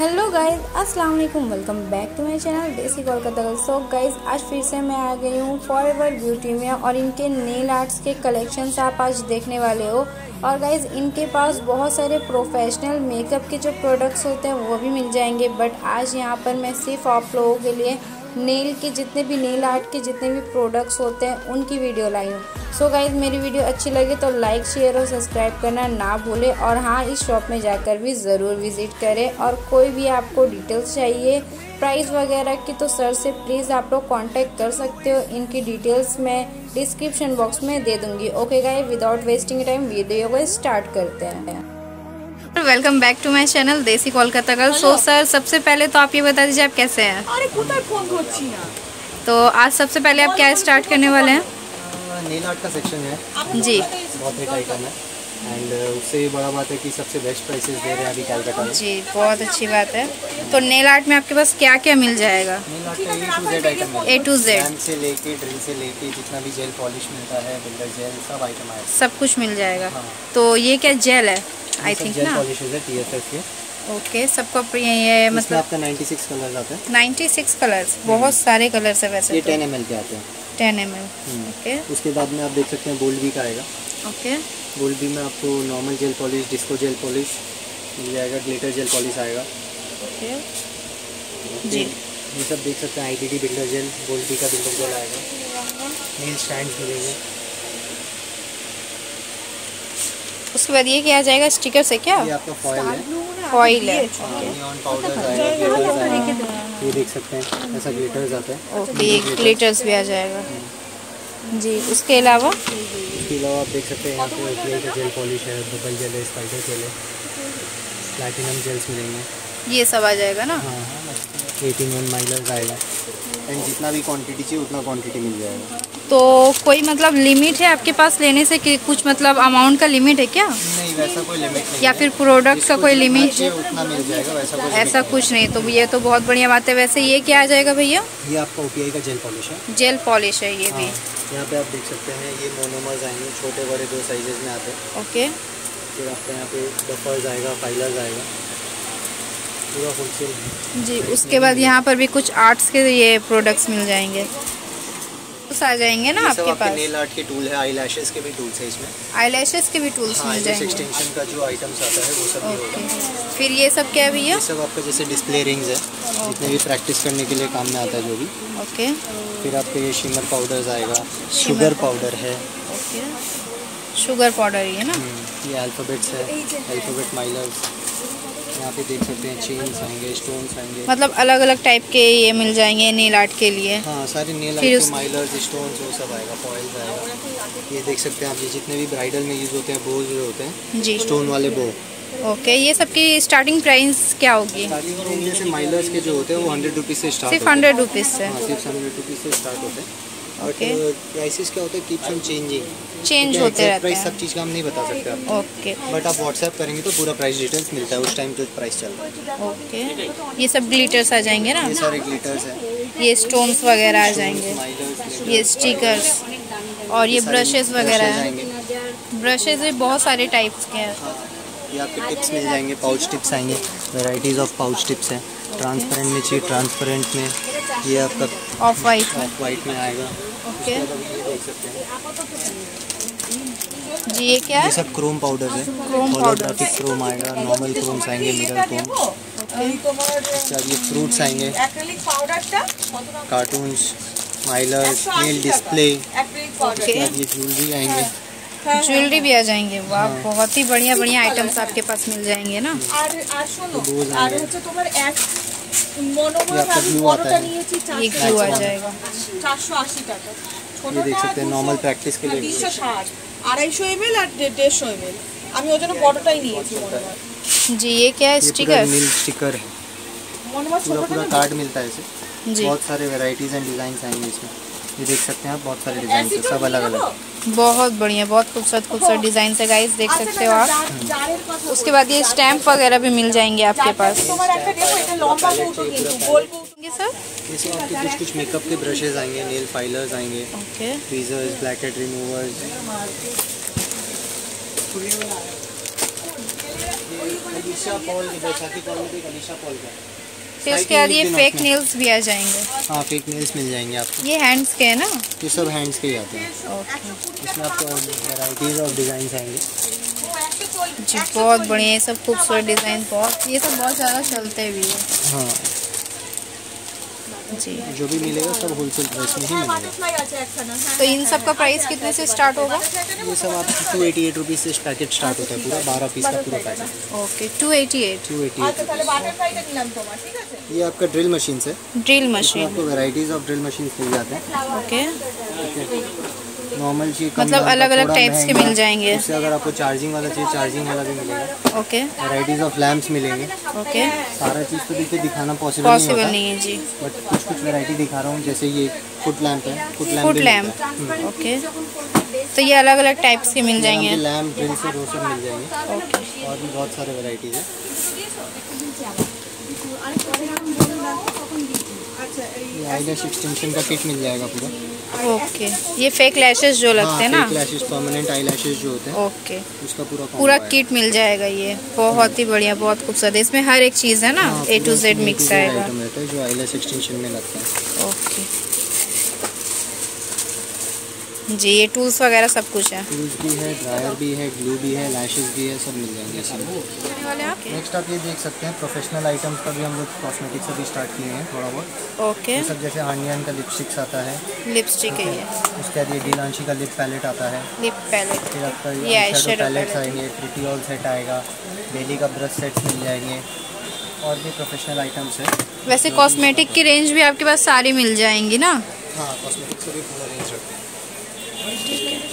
Hello guys, अस्सलाम वालेकुम। Welcome back to my channel Desi Kolkata. So guys, आज फिर से मैं आ गई हूँ फॉरएवर ब्यूटी में और इनके नेल आर्ट्स के कलेक्शंस आप आज देखने वाले हो। और गाइज, इनके पास बहुत सारे प्रोफेशनल मेकअप के जो प्रोडक्ट्स होते हैं वो भी मिल जाएंगे, बट आज यहाँ पर मैं सिर्फ आप लोगों के लिए नेल के जितने भी नेल आर्ट के जितने भी प्रोडक्ट्स होते हैं उनकी वीडियो लाई हूँ। सो गाइज, मेरी वीडियो अच्छी लगे तो लाइक शेयर और सब्सक्राइब करना ना भूले। और हाँ, इस शॉप में जाकर भी ज़रूर विज़िट करें। और कोई भी आपको डिटेल्स चाहिए प्राइस वगैरह की तो सर से प्लीज़ आप लोग कांटेक्ट कर सकते हो। इनकी डिटेल्स मैं डिस्क्रिप्शन बॉक्स में दे दूँगी। Okay guys, without wasting time video को स्टार्ट करते हैं। Welcome back to my channel Desi Kolkata girl. So sir, सबसे पहले तो आप ये बता दीजिए आप कैसे हैं। तो आज सबसे पहले आप क्या स्टार्ट करने वाले हैं? नेल आर्ट का सेक्शन है जी, बहुत ही आइटम है एंड उससे बड़ा बात है कि सबसे बेस्ट प्राइसेस दे रहे हैं अभी कलकत्ता में। जी, बहुत अच्छी बात है। तो नेल आर्ट में आपके पास क्या क्या मिल जाएगा? नेल आर्ट का A to Z आइटम है, A to Z पेन से लेके ड्रिल से लेके जितना भी जेल पॉलिश मिलता है, बिल्डर जेल, सब आइटम है, सब कुछ मिल जाएगा। हाँ। तो ये क्या जेल है? आई थिंक जेल ना। पॉलिशेस है TFF के। ओके, सबका ये मतलब आपका 96 कलर्स आते हैं। 96 कलर्स, बहुत सारे कलर्स है वैसे। ये तो 10 ml के आते हैं। 10 ml। ओके उसके बाद में आप देख सकते हैं गोल्ड बी का आएगा। ओके, गोल्ड बी में आपको normal gel polish, disco gel polish मिल जाएगा, ग्लिटर जेल पॉलिश आएगा। ओके जी, ये सब देख सकते हैं। ITT builder gel, gold B का बिल्डर जेल आएगा। नेल स्टैंड्स मिलेंगे। उसके बाद ये क्या आ जाएगा? स्टिकर से क्या? ये आपका फॉयल है। फॉइल है। नियॉन पाउडर आएगा, ग्लिटर्स आएगा। ये देख सकते हैं, ऐसा ग्लिटर्स आता है। ओके, ये ग्लिटर्स भी आ जाएगा जी। उसके अलावा आप देख सकते हैं यहाँ पे OPI का जेल पॉलिश है, बबल जेल है, स्पाइडर जेल है, प्लैटिनम जेल्स मिलेंगे। ये सब आ जाएगा ना? हाँ, 18 माइलर्स आएगा एंड जितना भी क्वांटिटी चाहिए उतना क्वांटिटी मिल जाएगा। तो कोई मतलब लिमिट है आपके पास लेने से कि कुछ मतलब अमाउंट का लिमिट है क्या? नहीं, वैसा कोई लिमिट नहीं या है। फिर प्रोडक्ट का कोई लिमिट? उतना मिल जाएगा, वैसा कोई ऐसा कुछ नहीं। तो ये तो बहुत बढ़िया बात है। वैसे ये क्या आ जाएगा भैया? ये आपका OPI का जेल पॉलिश है। जेल पॉलिश है ये भी। यहाँ पे आप देख सकते हैं, ये मोनोमर्स आएंगे, छोटे बड़े दो साइजेस में आते हैं। ओके, फिर आपका यहाँ पे बफर्स आएगा, फाइलर्स आएगा, पूरा होलसेल जी। उसके बाद यहाँ पर भी कुछ आर्ट्स के ये प्रोडक्ट्स मिल जाएंगे, आ जाएंगे ना आपके पास? नेल आर्ट के टूल है, आईलैशेस के भी टूल्स है इसमें। आईलैशेस के भी टूल्स मिल जाएंगे। एक्सटेंशन का जो आइटम्स आता है वो सब भी होगा। फिर ये सब क्या है भैया? ये सब आपका जैसे डिस्प्ले रिंग्स है, जितने भी प्रैक्टिस करने के लिए काम में आता है जो भी। ओके, फिर आपका ये शिमर पाउडर्स आएगा, शुगर पाउडर है। ओके, शुगर पाउडर ही है ना? ये अल्फ़ाबेट्स है, अल्फ़ाबेट माइलर्स। यहाँ पे देख सकते हैं चेन्स आएंगे, स्टोन्स आएंगे, मतलब अलग अलग टाइप के ये मिल जाएंगे नेल आर्ट के लिए। हाँ, सारे नेल आर्ट के माइलर्स, स्टोन्स वो सब आएगा, फॉइल्स आएगा। ये देख सकते हैं आप, ये जितने भी ब्राइडल में यूज़ होते हैं बोज जो होते हैं जी, स्टोन वाले बो। ओके, ये सब की स्टार्टिंग प्राइस क्या होगी? स्टार्टिंग प्राइस जैसे माइलर्स के जो होते हैं वो 100 रुपीज़ से स्टार्ट सिर्फ 100 रुपीज़ से? हाँ, सिर्फ 100 रुपीज़ से स्टार्ट होते हैं। ओके, प्राइसेस क्या होता है, कीप्स ऑन चेंजिंग, चेंज होते रहते प्राइस हैं। सब चीज़ का हम नहीं बता सकते आपको। ओके, बट आप व्हाट्सएप करेंगे तो पूरा प्राइस डिटेल्स मिलता है, उस टाइम जो प्राइस चल रहा है। ओके, ये सब ग्लिटर्स आ जाएंगे ना? ये सारे ग्लिटर्स हैं, ये स्टोन्स वगैरह आ जाएंगे, माइलर्स, ये स्टिकर्स और ये ब्रशेस वगैरह हैं। आएंगे। ब्रशेस भी बहुत सारे टाइप्स के हैं। ये आपके टिप्स मिल जाएंगे, पाउच टिप्स आएंगे, वैरायटीज़ ऑफ पाउच टिप्स हैं। ट्रांसपेरेंट में चाहिए ट्रांसपेरेंट में, ये आपका ऑफ वाइट में आएगा। ओके ये देख सकते हैं जी, ये क्या है? ये सब क्रोम पाउडर है, क्रोम होलोग्राफिक क्रोम आएगा, नॉर्मल क्रोम्स आएंगे, मिरर क्रोम। ये फ्रूट्स आएंगे, कार्टून्स, माइलर्स, नेल डिस्प्ले। ये ज्वेलरी आएंगे, ज्वेलरी भी आ जाएंगे। वाह, बहुत ही बढ़िया बढ़िया आइटम्स आपके पास मिल जाएंगे ना? ग्लू आता है, ये ग्लू आ जाएगा। ये देख सकते हैं नॉर्मल प्रैक्टिस के लिए 250 ml और 150 ml। আমি ওজন্য বড়টাই নিয়েছি মনোবার। जी, ये क्या है? स्टिकर? मिल स्टिकर है, पूरा कार्ड मिलता है इसे। जी, बहुत सारे वैरायटीज एंड डिजाइन आएंगे इसमें। ये देख सकते हैं आप, बहुत सारे डिजाइन है, सब अलग अलग। बहुत बढ़िया, बहुत खूबसूरत खूबसूरत डिजाइन है गाइस, देख सकते हो आप। उसके बाद ये स्टैम्प वगैरह भी मिल जाएंगे आपके पास। सर, जैसे आपके कुछ मेकअप के ब्रशेज आएंगे, नेल फाइलर्स आएंगे, okay, tweezers, black head removers. Alisha Paul की बैसाखी पॉल में एक अलीशा पॉल का। फिर उसके बाद ये फेक नेल्स भी आ जाएंगे। हाँ, फेक नेल्स मिल जाएंगे आपको। ये हैंड्स के है ना? ये सब हैंड्स के ही आते हैं। ओके इसमें आपको वैराइटीज़ ऑफ डिज़ाइन आएंगे जी, बहुत बढ़िया। ये सब खूबसूरत डिज़ाइन, बहुत ये सब बहुत ज़्यादा चलते भी है। हाँ जी, जो भी मिलेगा सब होलसेल प्राइस में ही मिलेगा। तो इन सब का प्राइस कितने से स्टार्ट होगा? ये सब आपको 288 रुपीज़ से पैकेट स्टार्ट होता है, पूरा 12 पीस का पूरा पैकेट। ओके, 288। 288। ये आपका ड्रिल मशीन से, ड्रिल मशीन। आपको वैराइटीज़ ऑफ ड्रिल मशीन मिल जाते हैं। ओके, नॉर्मल चीज मतलब अलग अलग टाइप्स के मिल जाएंगे। उससे अगर आपको चार्जिंग वाला चाहिए, चार्जिंग वाला भी मिलेगा। ओके, वैराइटीज ऑफ लैम्प्स मिलेंगे। ओके, सारा चीज़ तो देखिए दिखाना पॉसिबल नहीं है जी, बट कुछ कुछ वैरायटी दिखा रहा हूँ। जैसे ये फुट लैम्प है, फुट लैम्प। ओके, तो ये अलग अलग टाइप्स के मिल जाएंगे। लैम्प ड्रिल से वो सब मिल जाएंगे। ओके, और भी बहुत सारे वैराइटीज है। ये आईलैश एक्सटेंशन का किट मिल जाएगा पूरा। ओके, ये फेक लैशेस जो लगते हैं ना, फेक लैशेस, परमानेंट आईलैशेस जो होते हैं, ओके, उसका पूरा किट मिल जाएगा। ये बहुत ही बढ़िया, बहुत खूबसूरत है। इसमें हर एक चीज़ है ना, A to Z मिक्स आएगा जो आईलैश एक्सटेंशन में लगता है। ओके जी, ये टूल्स वगैरह सब कुछ है। टूल्स भी है, ड्रायर भी है, ग्लू भी है, लैशेस भी है, सब मिल जाएंगे सब। नेक्स्ट आप ये देख सकते हैं, प्रोफेशनल आइटम्स का भी हम लोग कॉस्मेटिक्स अभी स्टार्ट किए हैं थोड़ा बहुत। ओके, ये सब जैसे हानियन का लिपस्टिक्स आता है, लिपस्टिक है ये। उसके बाद ये डिलांशी का लिप पैलेट आता है, लिप पैलेट। फिर आपका ये आईशैडो पैलेट्स आएंगे, प्रिटी ऑल सेट आएगा, बेली का ब्रश सेट्स मिल जाएंगे, और भी प्रोफेशनल आइटम्स है। वैसे कॉस्मेटिक की रेंज भी आपके पास सारी मिल जाएंगी ना? हाँ, कॉस्मेटिक्स का भी पूरा रेंज रखते हैं। ठीक है।